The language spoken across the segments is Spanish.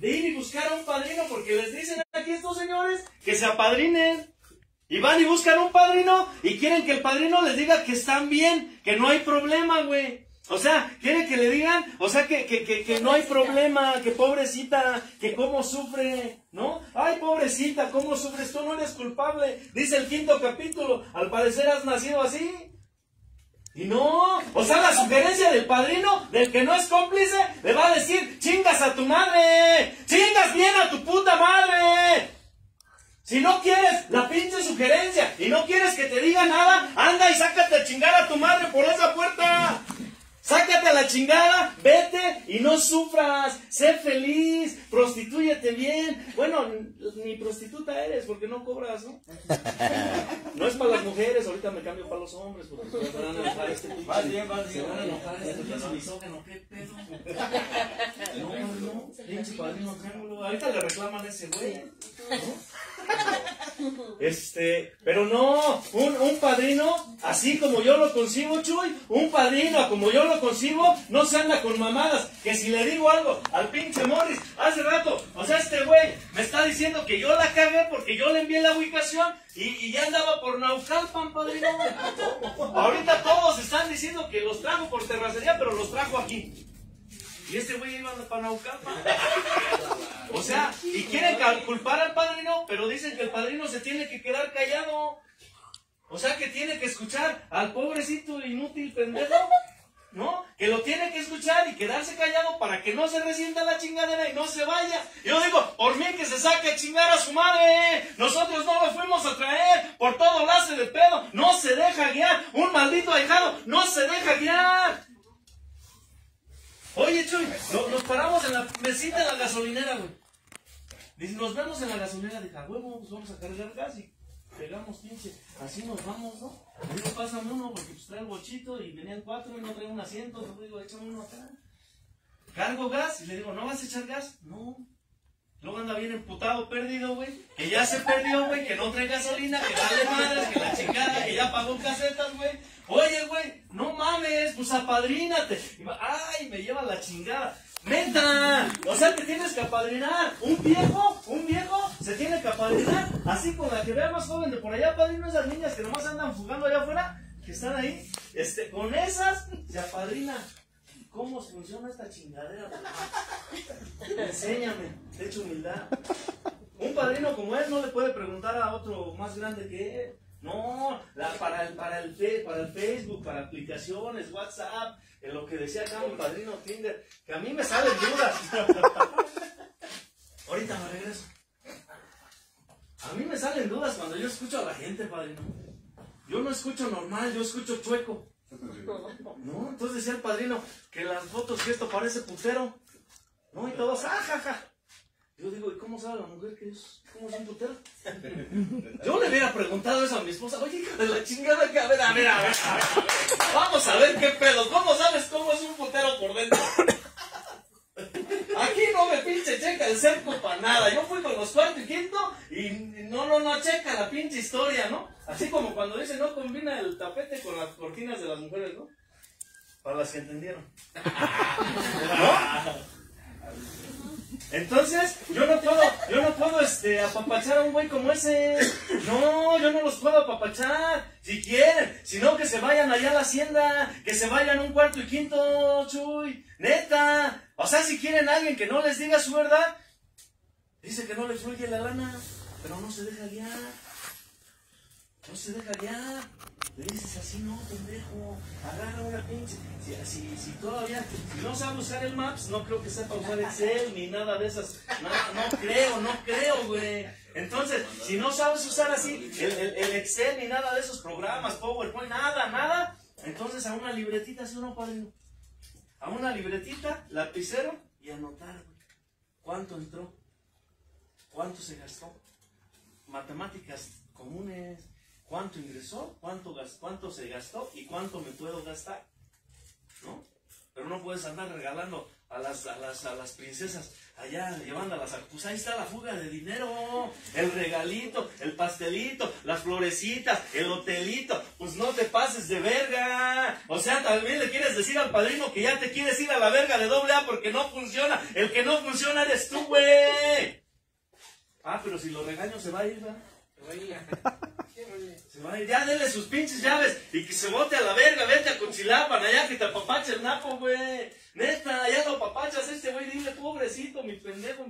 de ir y buscar a un padrino, porque les dicen aquí estos señores que se apadrinen. Y van y buscan un padrino y quieren que el padrino les diga que están bien, que no hay problema, güey. O sea, quieren que le digan, o sea, que no hay problema, que pobrecita, que cómo sufre, ¿no? Ay, pobrecita, cómo sufres, tú no eres culpable. Dice el 5º capítulo, al parecer has nacido así. Y no, o sea, la sugerencia del padrino, del que no es cómplice, le va a decir, chingas a tu madre, chingas bien a tu puta madre. Si no quieres la pinche sugerencia y no quieres que te diga nada, anda y sácate a chingar a tu madre por esa puerta. Sácate a la chingada, vete y no sufras, sé feliz, prostitúyete bien. Bueno, ni prostituta eres porque no cobras, ¿no? No es para las mujeres, ahorita me cambio para los hombres porque se van a enojar este pinche. Vas bien. Se van a enojar este pinche misógeno, ¿qué pedo? No, pinche padrino triángulo. Ahorita le reclaman a ese güey, ¿no? Pero no, un padrino, así como yo lo concibo, Chuy, un padrino, como yo lo concibo, no se anda con mamadas, que si le digo algo al pinche Morris, hace rato, o sea, este güey me está diciendo que yo la cagué porque yo le envié la ubicación y ya andaba por Naucalpan, padrino. Ahorita todos están diciendo que los trajo por terracería, pero los trajo aquí. Y este güey iba para Naucalpan. O sea, y quieren culpar al padrino, pero dicen que el padrino se tiene que quedar callado. O sea, que tiene que escuchar al pobrecito inútil pendejo, ¿no? Que lo tiene que escuchar y quedarse callado para que no se resienta la chingadera y no se vaya. Yo digo, por mí que se saque a chingar a su madre. Nosotros no lo fuimos a traer. Por todo lace de pedo. No se deja guiar. Un maldito ahijado no se deja guiar. Oye, Chuy, nos paramos en la mesita de la gasolinera, güey. Dice, nos vemos en la gasolinera. Dije, a huevo, pues vamos a cargar gas y pegamos pinche. Así nos vamos, ¿no? Le digo, pásame uno porque pues trae el bochito y venían 4 y no trae un asiento. Le digo, échame uno acá. Cargo gas y le digo, ¿no vas a echar gas? No. Luego anda bien emputado, perdido, güey. Que ya se perdió, güey, que no trae gasolina, que vale madres, que la chingada, que ya pagó casetas, güey. Oye, güey, no mames, pues apadrínate. Ay, me lleva la chingada. ¡Neta! O sea, te tienes que apadrinar. Un viejo se tiene que apadrinar. Así con la que vea más joven de por allá, padrino, esas niñas que nomás andan jugando allá afuera, que están ahí, con esas se apadrina. ¿Cómo funciona esta chingadera? Enséñame, de hecho humildad. Un padrino como él no le puede preguntar a otro más grande que él. No, para el Facebook, para aplicaciones, WhatsApp, en lo que decía acá mi padrino Tinder, que a mí me salen dudas. Ahorita me regreso. A mí me salen dudas cuando yo escucho a la gente, padrino. Yo no escucho normal, yo escucho chueco. No, entonces decía el padrino que las fotos que esto parece putero. No, y todos, jaja. Yo digo, ¿y cómo sabe la mujer que es? ¿Cómo es un putero? Yo le hubiera preguntado eso a mi esposa. Oye, hija de la chingada, que a ver. Vamos a ver qué pedo. ¿Cómo sabes cómo es un putero por dentro? Aquí no me pinche checa el cerco para nada. Yo fui con los 4 y 5 y no checa la pinche historia, ¿no? Así como cuando dice no combina el tapete con las cortinas de las mujeres, ¿no? Para las que entendieron. ¿No? Entonces, yo no puedo apapachar a un güey como ese. No, yo no los puedo apapachar. Si quieren, sino que se vayan allá a la hacienda, que se vayan 1 4 y 5, Chuy. Neta. O sea, si quieren a alguien que no les diga su verdad, dice que no le fluye la lana, pero no se deja guiar. No se deja guiar. Le dices así, no, pendejo, agarra una pinche. Si todavía, si no sabe usar el Maps, no creo que sepa usar Excel ni nada de esas. No creo, güey. Entonces, si no sabes usar así el Excel ni nada de esos programas, PowerPoint, nada, entonces a una libretita, así uno, padrino. A una libretita, lapicero y anotar, güey. ¿Cuánto entró? ¿Cuánto se gastó? Matemáticas comunes. ¿Cuánto ingresó? ¿Cuánto se gastó? ¿Y cuánto me puedo gastar? ¿No? pero no puedes andar regalando a las princesas allá, llevándolas a... Pues ahí está la fuga de dinero, el regalito, el pastelito, las florecitas, el hotelito, pues no te pases de verga. O sea, también le quieres decir al padrino que ya te quieres ir a la verga de AA porque no funciona. El que no funciona eres tú, güey. Ah, pero si lo regaño se va a ir, ¿verdad? Se va a ir, ya denle sus pinches llaves y que se bote a la verga, vete a Cochilapan, allá que te apapache el napo, güey. Neta, ya lo apapachas este güey, dile, pobrecito, mi pendejo.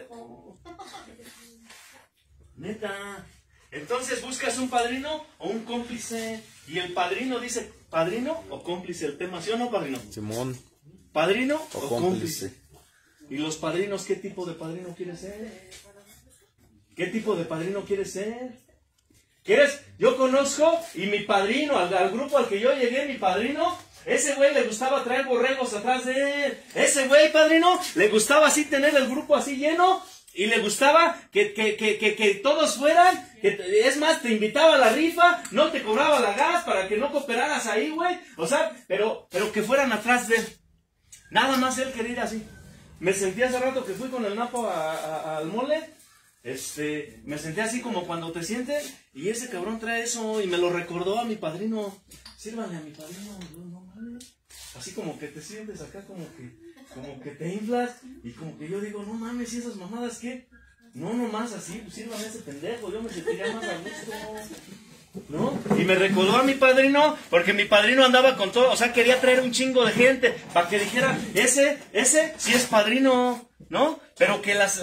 Neta. Entonces buscas un padrino o un cómplice. Y el padrino dice, ¿padrino o cómplice? El tema, ¿sí o no, padrino? Simón. ¿Padrino o cómplice? ¿Y los padrinos qué tipo de padrino quieres ser? ¿Qué tipo de padrino quieres ser? ¿Quieres? Yo conozco y mi padrino, al grupo al que yo llegué, mi padrino, ese güey le gustaba traer borregos atrás de él. Ese güey, padrino, le gustaba así tener el grupo así lleno y le gustaba que todos fueran. Es más, te invitaba a la rifa, no te cobraba la gas para que no cooperaras ahí, güey. O sea, pero que fueran atrás de él. Nada más él quería ir así. Me sentí hace rato que fui con el napo al mole. Me senté así como cuando te sientes y ese cabrón trae eso y me lo recordó a mi padrino. Sírvanle a mi padrino, no mames. Así como que te sientes acá como que te inflas y como que yo digo, no mames, ¿y esas mamadas qué? No, nomás así, pues sírvanle a ese pendejo, yo me sentiría más a gusto, ¿no? Y me recordó a mi padrino, porque mi padrino andaba con todo, o sea, quería traer un chingo de gente para que dijera, ese sí es padrino, ¿no? Pero que las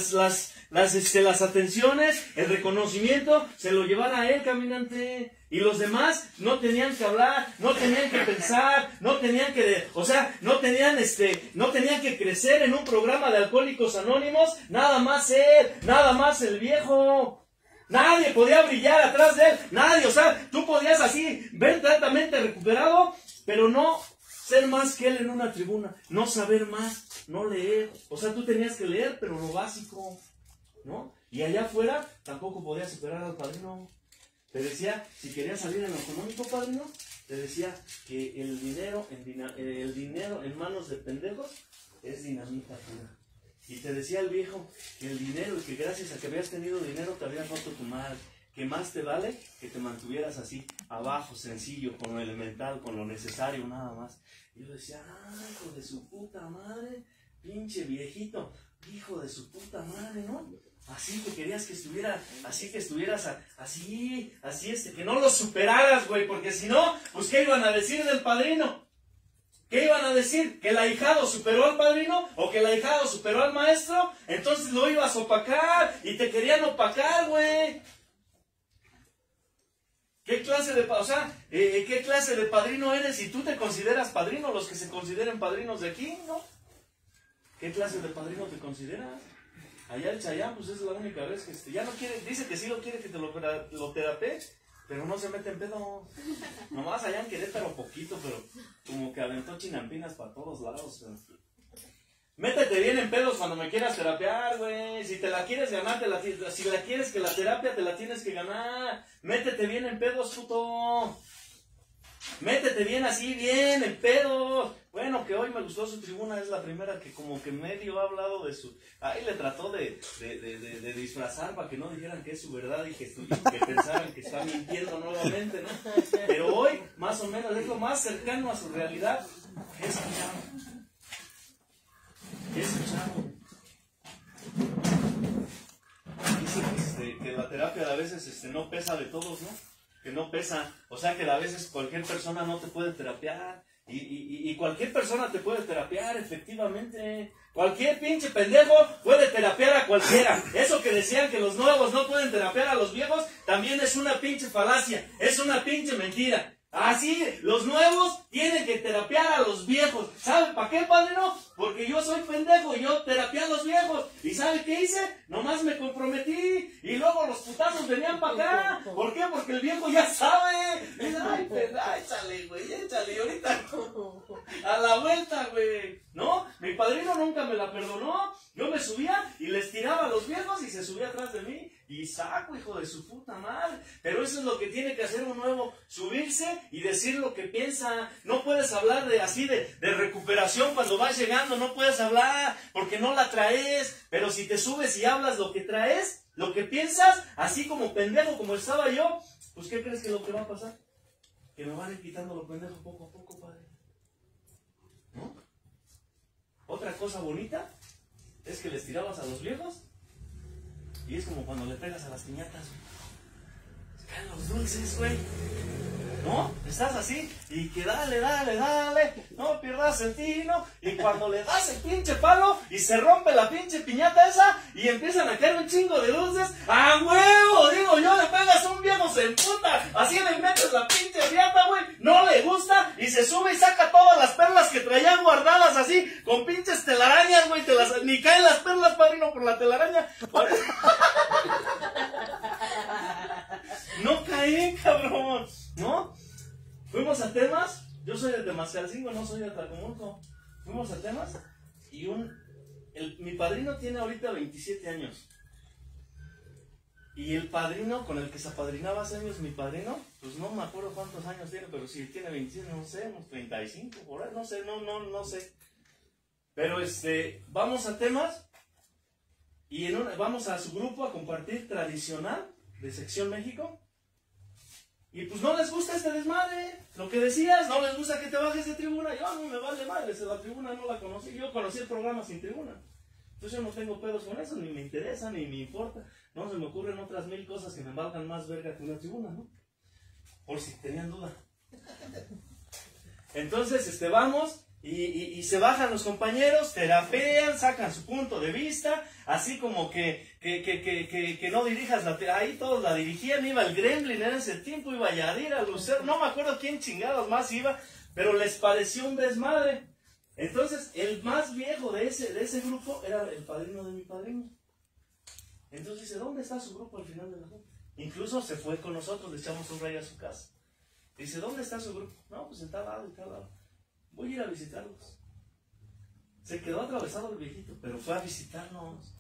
atenciones, el reconocimiento, se lo llevara a él, caminante. Y los demás no tenían que hablar, no tenían que pensar, no tenían que, no tenían que crecer en un programa de Alcohólicos Anónimos, nada más él, nada más el viejo. Nadie podía brillar atrás de él, nadie, o sea, tú podías así ver altamente recuperado, pero no ser más que él en una tribuna, no saber más, no leer. O sea, tú tenías que leer, pero lo básico, ¿no? Y allá afuera tampoco podías superar al padrino. Te decía, si querías salir en lo económico, padrino, te decía que el dinero en manos de pendejos es dinamita pura. Y te decía el viejo que el dinero, y que gracias a que habías tenido dinero te habías roto tu madre, que más te vale que te mantuvieras así, abajo, sencillo, con lo elemental, con lo necesario, nada más. Y yo decía, hijo de su puta madre, pinche viejito, hijo de su puta madre, ¿no? Así que querías que estuviera, así que estuvieras así, que no lo superaras, güey, porque si no, pues ¿qué iban a decir del padrino? ¿Qué iban a decir? ¿Que el ahijado superó al padrino? ¿O que el ahijado superó al maestro? Entonces lo ibas a opacar y te querían opacar, güey. ¿Qué clase de padrino eres? Si tú te consideras padrino, los que se consideren padrinos de aquí, ¿no? ¿Qué clase de padrino te consideras? Allá el Chayán, pues es la única vez que ya no quiere, dice que sí lo quiere que te lo terapee, pero no se mete en pedo. Nomás allá en Querétaro poquito, pero como que aventó chinampinas para todos lados. Métete bien en pedos cuando me quieras terapear, güey. Si te la quieres ganar, si la quieres que la terapia, te la tienes que ganar. Métete bien en pedos, puto. Métete bien así, bien en pedos. Bueno, que hoy me gustó su tribuna, es la primera que como que medio ha hablado de su... Ahí le trató de disfrazar para que no dijeran que es su verdad y que pensaran que está mintiendo nuevamente, ¿no? Pero hoy, más o menos, es lo más cercano a su realidad. ¿Qué escucharon? ¿Qué escucharon? Dice que la terapia a veces no pesa de todos, ¿no? Que no pesa, o sea que a veces cualquier persona no te puede terapiar y cualquier persona te puede terapiar, efectivamente. Cualquier pinche pendejo puede terapiar a cualquiera. Eso que decían que los nuevos no pueden terapiar a los viejos también es una pinche falacia, es una pinche mentira. Así, los nuevos tienen que terapiar a los viejos. ¿Sabe para qué, padrino? Porque yo soy pendejo y yo terapié a los viejos. ¿Y sabe qué hice? Nomás me comprometí. Y luego los putazos venían para acá. ¿Por qué? Porque el viejo ya sabe. Dice, échale, güey, échale. Y ahorita a la vuelta, güey. ¿No? Mi padrino nunca me la perdonó. Yo me subía y les tiraba a los viejos y se subía atrás de mí. y saco, hijo de su puta madre. Pero eso es lo que tiene que hacer un nuevo, subirse y decir lo que piensa. No puedes hablar de recuperación cuando vas llegando, no puedes hablar porque no la traes. Pero si te subes y hablas lo que traes, lo que piensas, así como pendejo como estaba yo, pues ¿qué crees que es lo que va a pasar? Que me van a ir quitando lo pendejo poco a poco, padre. ¿No? Otra cosa bonita es que les tirabas a los viejos y es como cuando le pegas a las piñatas, se caen los dulces, güey. ¿No? Estás así y que dale, no pierdas el tino, y cuando le das el pinche palo y se rompe la pinche piñata esa y empiezan a caer un chingo de dulces, ¡a huevo! Digo yo, le pegas a un viejo, se emputa, así le metes la pinche piñata, güey, no le gusta y se sube y saca todas las perlas que traían guardadas así, con pinches telarañas, güey, ni caen las perlas, padrino, por la telaraña. No caí, cabrón, ¿no? Fuimos a Temas, yo soy de Temascalcingo, no soy de Tlacomulco. Fuimos a Temas y mi padrino tiene ahorita 27 años. Y el padrino con el que se apadrinaba hace años, mi padrino, pues no me acuerdo cuántos años tiene, pero si tiene 27, no sé, unos 35, por ahí, no sé, no sé. Pero vamos a Temas y vamos a su grupo a compartir tradicional de Sección México. Y pues no les gusta este desmadre, lo que decías, no les gusta que te bajes de tribuna. Yo no me vale madre, la tribuna no la conocí, yo conocí el programa sin tribuna. Entonces yo no tengo pedos con eso, ni me interesa, ni me importa. No se me ocurren otras 1000 cosas que me valgan más verga que una tribuna, ¿no? Por si tenían duda. Entonces, vamos y se bajan los compañeros, terapean, sacan su punto de vista, así como que no dirijas ahí todos la dirigían, iba el Gremlin en ese tiempo, iba Yadira, Lucero, no me acuerdo quién chingados más iba, pero les pareció un desmadre. Entonces, el más viejo de ese grupo era el padrino de mi padrino. Entonces dice, ¿dónde está su grupo al final de la junta? Incluso se fue con nosotros, le echamos un rayo a su casa. Dice, ¿dónde está su grupo? No, pues en tal lado, en tal lado. Voy a ir a visitarlos. Se quedó atravesado el viejito, pero fue a visitarnos.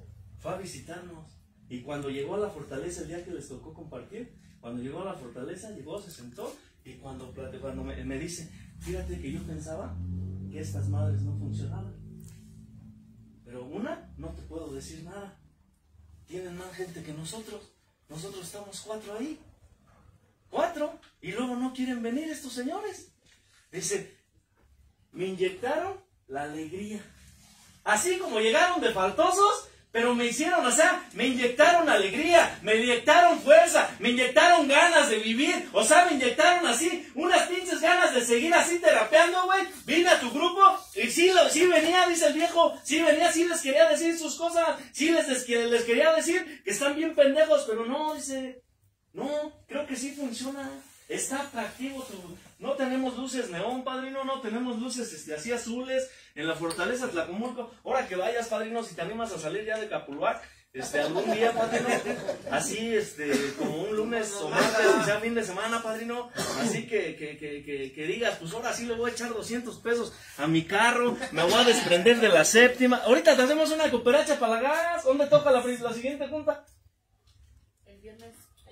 Y cuando llegó a la fortaleza, el día que les tocó compartir, cuando llegó a la fortaleza, llegó, se sentó, y cuando me dice, fíjate que yo pensaba que estas madres no funcionaban. Pero no te puedo decir nada. Tienen más gente que nosotros. Nosotros estamos 4 ahí. 4. Y luego no quieren venir estos señores. Dice, me inyectaron la alegría. Así como llegaron de faltosos, pero me hicieron, me inyectaron alegría, me inyectaron fuerza, me inyectaron ganas de vivir, me inyectaron así, unas pinches ganas de seguir así terapeando, güey. Vine a tu grupo y sí venía, dice el viejo, sí venía, sí les quería decir sus cosas, sí les quería decir que están bien pendejos, pero no, dice, no, creo que sí funciona. Está atractivo no tenemos luces neón, padrino, no tenemos luces así azules en la fortaleza Tlacomulco. Ahora que vayas, padrino, si te animas a salir ya de Capuluac, algún día, padrino, así, como un lunes o martes, quizá fin de semana, padrino, así que digas, pues ahora sí le voy a echar 200 pesos a mi carro, me voy a desprender de la séptima. Ahorita te hacemos una cooperacha para la gas. ¿Dónde toca la siguiente junta? El viernes.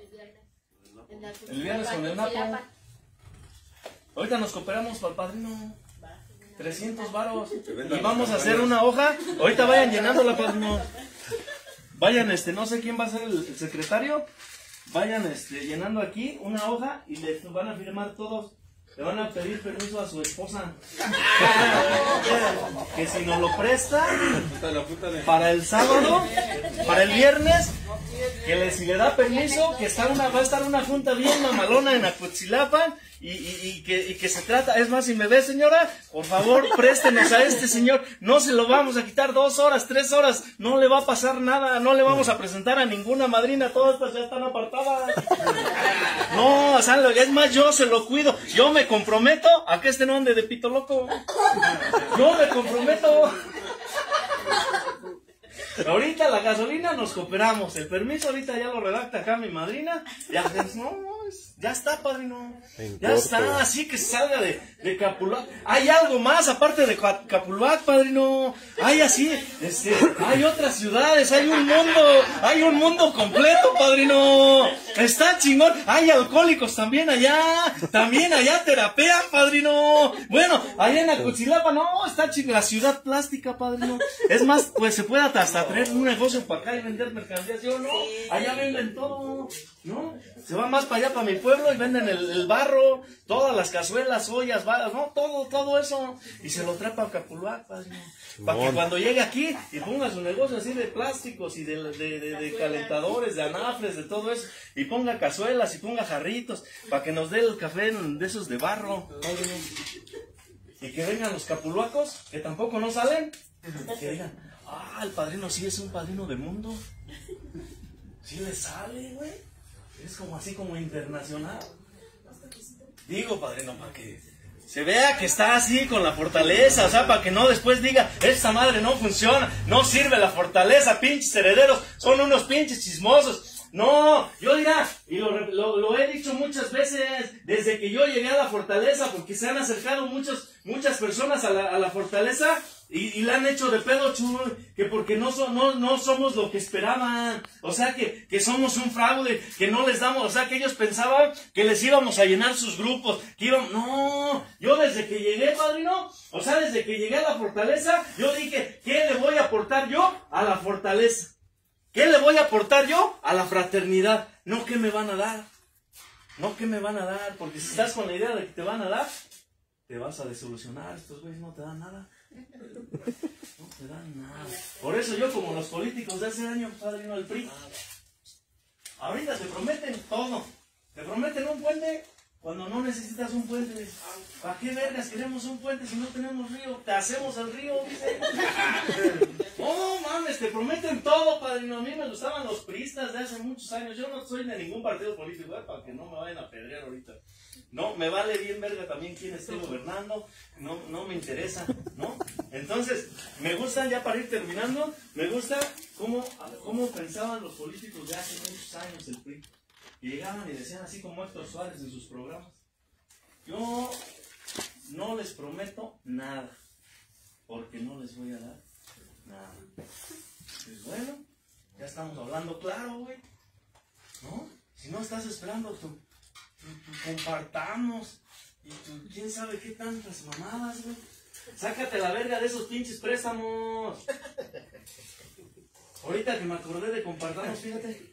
El viernes con el Napo. Ahorita nos cooperamos para el padrino. 300 varos. Y vamos a hacer una hoja. Ahorita vayan llenándola, padrino. Vayan, no sé quién va a ser el secretario. Vayan, llenando aquí una hoja y le van a firmar todos. Le van a pedir permiso a su esposa. Que si nos lo presta para el sábado, para el viernes, si le da permiso, que va a estar una junta bien mamalona en Acuetzilapan y que se trata, es más, si me ve, señora, por favor, préstenos a este señor, no se lo vamos a quitar 2 horas, 3 horas, no le va a pasar nada, no le vamos a presentar a ninguna madrina, todas estas ya están apartadas. No, es más, yo se lo cuido, yo me comprometo a que no ande de pito loco. Yo me comprometo. Ahorita la gasolina nos cooperamos. El permiso ahorita ya lo redacta acá mi madrina. Ya, Ya está, padrino. En Ya corto. está, así que salga de Capuluac. Hay algo más aparte de Capuluac, padrino. Hay así, hay otras ciudades, hay un mundo completo, padrino. Está chingón. Hay alcohólicos también allá terapean, padrino. Bueno, allá en Acutzilapa, no, está chingón. La ciudad plástica, padrino. Es más, pues se puede hasta traer un negocio para acá y vender mercancías, ¿sí o no? Allá venden todo, ¿no? Se va más para allá, para mi pueblo, y venden el barro, todas las cazuelas, ollas, varas, ¿no? Todo eso. Y se lo trae para Capuluac, padrino. Para que cuando llegue aquí y ponga su negocio así de plásticos y de calentadores, de anafres, de todo eso, y ponga cazuelas y ponga jarritos, para que nos dé el café de esos de barro, padrino. Y que vengan los capuluacos, que tampoco no salen, que digan, el padrino sí es un padrino de mundo. Sí le sale, güey. Es como así como internacional. Digo, padrino, para que se vea que está así con la fortaleza, o sea, para que no después diga, esta madre no funciona, no sirve la fortaleza, pinches herederos, son unos pinches chismosos. No, yo dirá, y lo he dicho muchas veces, desde que yo llegué a la fortaleza, porque se han acercado muchas personas a la fortaleza, y la han hecho de pedo, chul, que porque no somos lo que esperaban, o sea, que somos un fraude, que no les damos, o sea, que ellos pensaban que les íbamos a llenar sus grupos, que íbamos, no, yo desde que llegué, padrino, o sea, desde que llegué a la fortaleza, yo dije, ¿qué le voy a aportar yo a la fortaleza? ¿Qué le voy a aportar yo a la fraternidad? No, ¿qué me van a dar? No, ¿qué me van a dar? Porque si estás con la idea de que te van a dar, te vas a desilusionar. Estos güeyes no te dan nada. No te dan nada. Por eso yo, como los políticos de hace años, padrino del PRI, ahorita te prometen todo. Te prometen un puente cuando no necesitas un puente. ¿Para qué vergas queremos un puente si no tenemos río? Te hacemos el río, dice. No mames, te prometen todo, padrino. A mí me gustaban los priistas de hace muchos años. Yo no soy de ningún partido político, para que no me vayan a pedrear ahorita. No, me vale bien verga también quién esté gobernando. No me interesa, ¿no? Entonces, me gusta, ya para ir terminando, me gusta cómo pensaban los políticos de hace muchos años el PRI. Y llegaban y decían así como Héctor Suárez en sus programas: yo no les prometo nada, porque no les voy a dar nada. Pues bueno, ya estamos hablando claro, güey, ¿no? Si no estás esperando tu compartamos, y tu quién sabe qué tantas mamadas, güey. Sácate la verga de esos pinches préstamos. Ahorita que me acordé de compartamos, fíjate.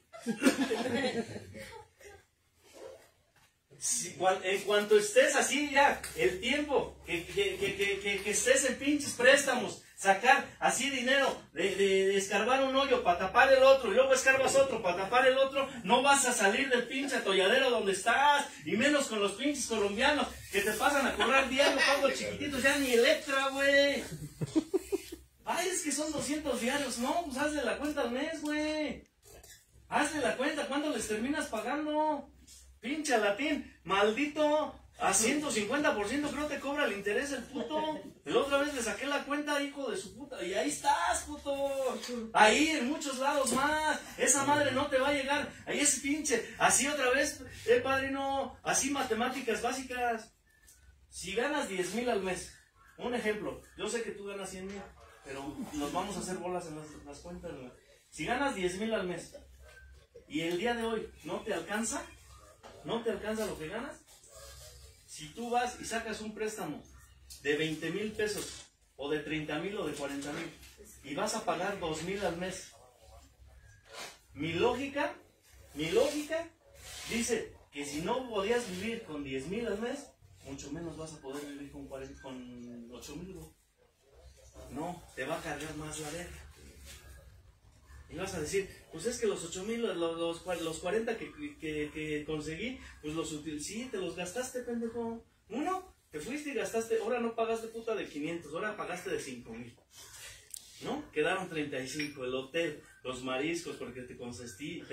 En cuanto estés así ya, el tiempo que estés en pinches préstamos, sacar así dinero, de escarbar un hoyo para tapar el otro, y luego escarbas otro para tapar el otro, no vas a salir del pinche atolladero donde estás, y menos con los pinches colombianos que te pasan a cobrar diario pagos chiquititos, ya ni Electra, güey. Ay, es que son 200 diarios, no, pues hazle la cuenta al mes, güey. Hazle la cuenta, ¿cuánto les terminas pagando? Pinche latín, maldito, a 150% creo te cobra el interés el puto. La otra vez le saqué la cuenta, hijo de su puta, y ahí estás, puto. Ahí, en muchos lados más. Esa madre no te va a llegar. Ahí es pinche, así otra vez, padrino, así matemáticas básicas. Si ganas 10,000 al mes, un ejemplo, yo sé que tú ganas 100,000, pero nos vamos a hacer bolas en las cuentas, ¿no? Si ganas 10,000 al mes, y el día de hoy no te alcanza lo que ganas, si tú vas y sacas un préstamo de 20,000 pesos, o de 30,000 o de 40,000, y vas a pagar 2,000 al mes, mi lógica dice que si no podías vivir con 10,000 al mes, mucho menos vas a poder vivir con 8,000. No, te va a cargar más la verga. Y vas a decir, pues es que los 8,000, los 40 que conseguí, pues los sí, te los gastaste, pendejo. Uno, te fuiste y gastaste, ahora no pagaste puta de 500, ahora pagaste de 5,000. ¿No? Quedaron 35, el hotel, los mariscos, porque te consentiste.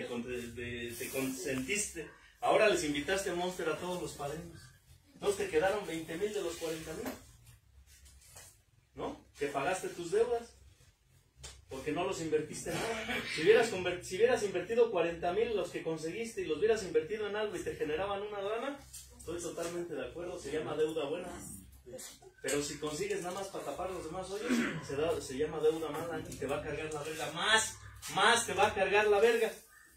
Ahora les invitaste a Monster a todos los padrinos. Entonces te quedaron 20,000 de los 40,000. ¿No? Que pagaste tus deudas. Porque no los invertiste en nada. Si hubieras invertido 40,000 los que conseguiste y los hubieras invertido en algo y te generaban una lana, estoy totalmente de acuerdo, se llama deuda buena. Pero si consigues nada más para tapar los demás hoyos, se llama deuda mala y te va a cargar la verga. Más te va a cargar la verga.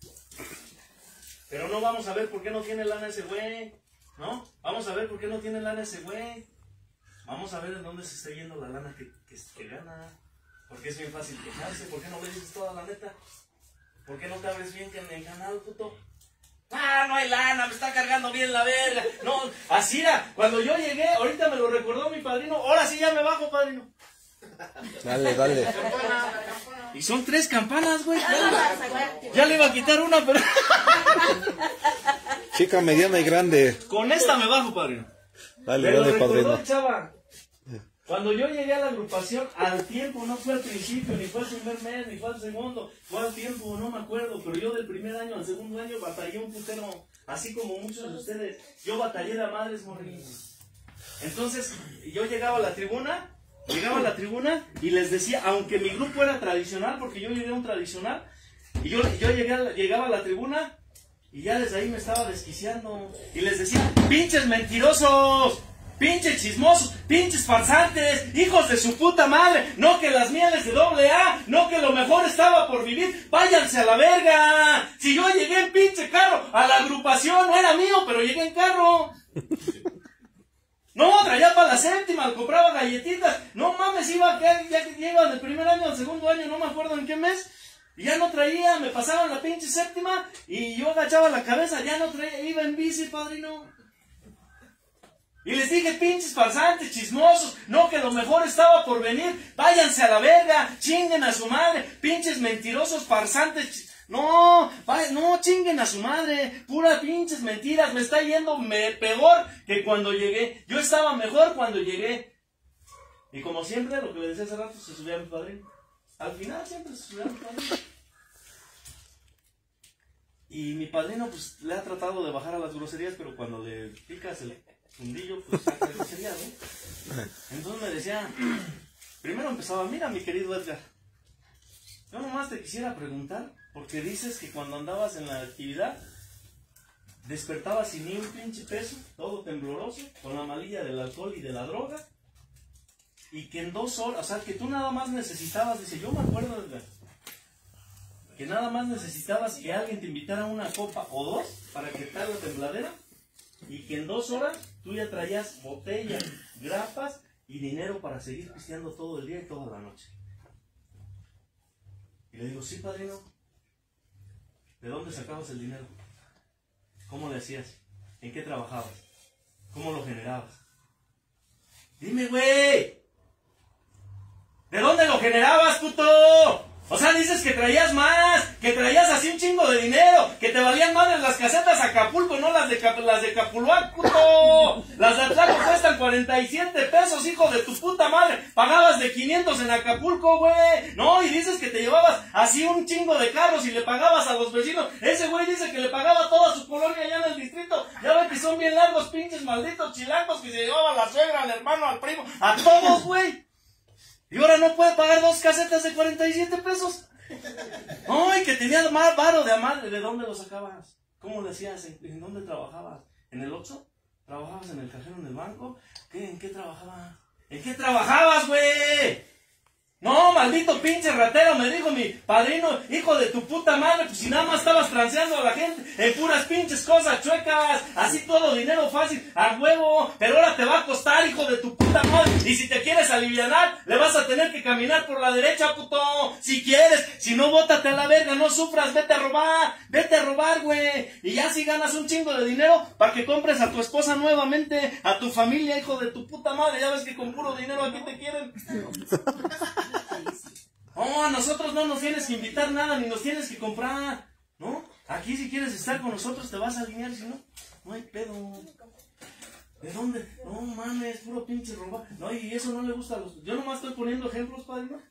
Pero no vamos a ver por qué no tiene lana ese güey, ¿no? Vamos a ver por qué no tiene lana ese güey. Vamos a ver en dónde se está yendo la lana que gana. Porque es bien fácil quejarse. ¿Por qué no le dices toda la neta? ¿Por qué no te abres bien en el canal, puto? Ah, no hay lana, me está cargando bien la verga. No, así era. Cuando yo llegué, ahorita me lo recordó mi padrino. Ahora sí ya me bajo, padrino. Dale. Y son 3 campanas, güey. Ya le iba a quitar una, pero... Chica, mediana y grande. Con esta me bajo, padrino. Dale, padrino. Chava. Cuando yo llegué a la agrupación, al tiempo, no fue al principio, ni fue al primer mes, ni fue al segundo, fue al tiempo, no me acuerdo, pero yo del primer año al segundo año batallé un putero, así como muchos de ustedes. Yo batallé de a madres, morrillos. Entonces, yo llegaba a la tribuna y les decía, aunque mi grupo era tradicional, porque yo llegué a un tradicional, y yo llegaba a la tribuna y ya desde ahí me estaba desquiciando, y les decía, pinches mentirosos, pinches chismosos, pinches farsantes, hijos de su puta madre, no que las mieles de AA, no que lo mejor estaba por vivir, váyanse a la verga. Si yo llegué en pinche carro a la agrupación, no era mío, pero llegué en carro. No, traía para la séptima, compraba galletitas, no mames, ya iba del primer año al segundo año, no me acuerdo en qué mes, y ya no traía, me pasaban la pinche séptima, y yo agachaba la cabeza, ya no traía, iba en bici, padrino. Y les dije, pinches farsantes, chismosos, no que lo mejor estaba por venir, váyanse a la verga, chinguen a su madre, pinches mentirosos, farsantes, no, chinguen a su madre, puras pinches mentiras, me está yendo peor que cuando llegué, yo estaba mejor cuando llegué. Y como siempre, lo que le decía hace rato, se subía a mi padrino, al final siempre se subía a mi padrino. Y mi padrino pues le ha tratado de bajar a las groserías, pero cuando le picas el fundillo, pues saca grosería, ¿no? Entonces me decía, primero empezaba, mira mi querido Edgar, yo nomás te quisiera preguntar, porque dices que cuando andabas en la actividad, despertabas sin ni un pinche peso, todo tembloroso, con la malilla del alcohol y de la droga, y que en 2 horas, o sea, que tú nada más necesitabas, dice, yo me acuerdo, Edgar, que nada más necesitabas que alguien te invitara a una copa o 2 para quitar la tembladera, y que en 2 horas tú ya traías botellas, grapas y dinero para seguir pisteando todo el día y toda la noche. Y le digo, sí, padrino. ¿De dónde sacabas el dinero? ¿Cómo le hacías? ¿En qué trabajabas? ¿Cómo lo generabas? Dime, güey. ¿De dónde lo generabas, puto? O sea, dices que traías más, que traías así un chingo de dinero, que te valían madres las casetas Acapulco, no las de Capuluac, puto. Las de Atlaco cuestan 47 pesos, hijo de tu puta madre. Pagabas de 500 en Acapulco, güey. No, y dices que te llevabas así un chingo de carros y le pagabas a los vecinos. Ese güey dice que le pagaba a toda su colonia allá en el distrito. Ya ven que son bien largos, pinches malditos chilangos, que se llevaban a la suegra, al hermano, al primo, a todos, güey. Y ahora no puede pagar 2 casetas de 47 pesos. Ay, que tenía más varo de madre. ¿De dónde lo sacabas? ¿Cómo le hacías? ¿En dónde trabajabas? ¿En el Oxxo? ¿Trabajabas en el cajero en el banco? ¿En qué trabajabas? ¿En qué trabajabas, güey? No, maldito pinche ratero, me dijo mi padrino, hijo de tu puta madre, pues si nada más estabas transeando a la gente en puras pinches cosas chuecas, así todo dinero fácil, a huevo, pero ahora te va a costar, hijo de tu puta madre, y si te quieres alivianar, le vas a tener que caminar por la derecha, puto, si quieres, si no, bótate a la verga, no sufras, vete a robar, güey, y ya si ganas un chingo de dinero, para que compres a tu esposa nuevamente, a tu familia, hijo de tu puta madre, ya ves que con puro dinero aquí te quieren. Oh, a nosotros no nos tienes que invitar nada, ni nos tienes que comprar, ¿no? Aquí si quieres estar con nosotros te vas a alinear, si no, no hay pedo. ¿De dónde? No mames, puro pinche robar. No, y eso no le gusta a los... Yo nomás estoy poniendo ejemplos, padrino.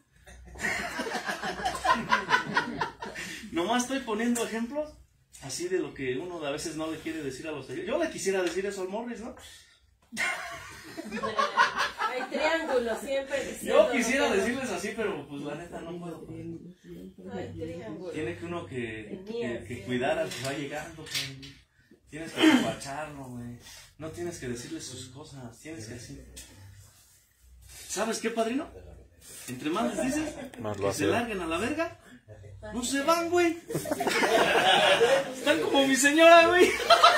Nomás estoy poniendo ejemplos así de lo que uno a veces no le quiere decir a los... Yo le quisiera decir eso al Morris, ¿no? Hay triángulos siempre diciendo. Yo quisiera decirles así, pero pues la neta no puedo. Hay triángulos. Tiene que uno que cuidar al que va llegando, güey. Tienes que despacharlo, güey. No tienes que decirle sus cosas, tienes que decir. ¿Sabes qué, padrino? Entre más les dices que se larguen a la verga, no se van, güey. Están como mi señora, güey.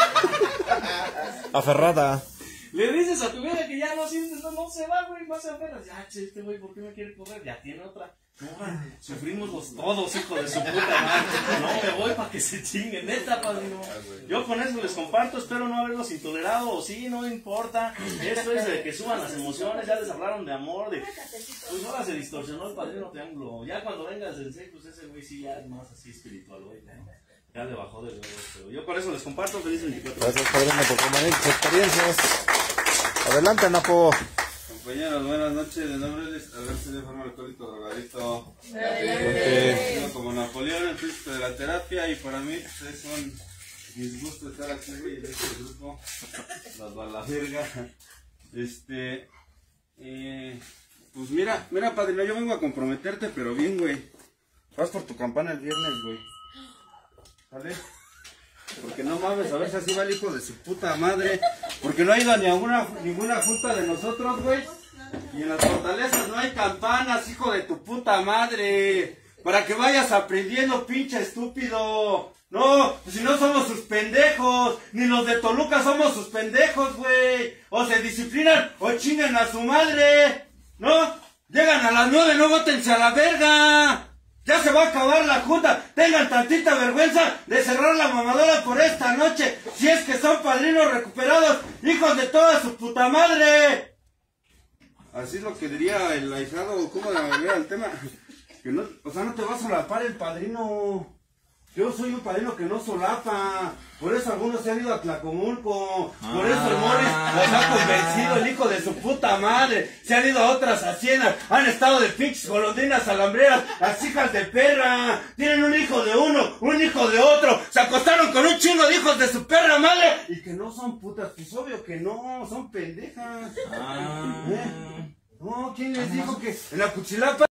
Aferrada. Le dices a tu vieja que ya no sientes, no se va, güey, no se aferras. Ya, che, este güey, ¿por qué me quiere correr? Ya tiene otra. No, sufrimos los todos, hijo de su puta madre. No me voy para que se chinguen, neta, padrino. Yo con eso les comparto, espero no haberlos intolerado, o sí, no importa. Esto es de que suban las emociones, ya les hablaron de amor, de... Pues ahora se distorsionó el padrino triángulo. Ya cuando vengas del C, pues ese güey sí ya es más así espiritual, güey, ¿no? Ya le bajó de huevos, pero yo por eso les comparto. Feliz 24. Gracias, padrino, por compartir tus experiencias. Adelante, Napo. Compañeros, buenas noches. De nombre es Alberto de forma alcohólico drogadicto. Como Napoleón, el príncipe de la terapia. Y para mí pues, es un disgusto estar aquí y en este grupo. Las va a la verga. Pues mira, padrino, yo vengo a comprometerte, pero bien, güey. Vas por tu campana el viernes, güey. ¿Sale? Porque no mames, a ver si así va el hijo de su puta madre. Porque no ha ido a ninguna junta de nosotros, güey. Y en las fortalezas no hay campanas, hijo de tu puta madre. Para que vayas aprendiendo, pinche estúpido. No, pues si no somos sus pendejos. Ni los de Toluca somos sus pendejos, güey. O se disciplinan o chingan a su madre. ¿No? Llegan a las 9, no bótense a la verga. Ya se va a acabar la junta. Tengan tantita vergüenza de cerrar la mamadora por esta noche. Si es que son padrinos recuperados, hijos de toda su puta madre. Así es lo que diría el ahijado. ¿Cómo era el tema? Que no, o sea, no te va a solapar el padrino. Yo soy un padrino que no solapa. Por eso algunos se han ido a Tlacomulco. Por eso el Morris los ha convencido, el hijo de su puta madre. Se han ido a otras haciendas. Han estado de pinches golondrinas alambreras. Las hijas de perra. Tienen un hijo de uno, un hijo de otro. Se acostaron con un chingo de hijos de su perra madre. Y que no son putas. Pues obvio que no, son pendejas. No, ¿quién les dijo que en la Cuchilapa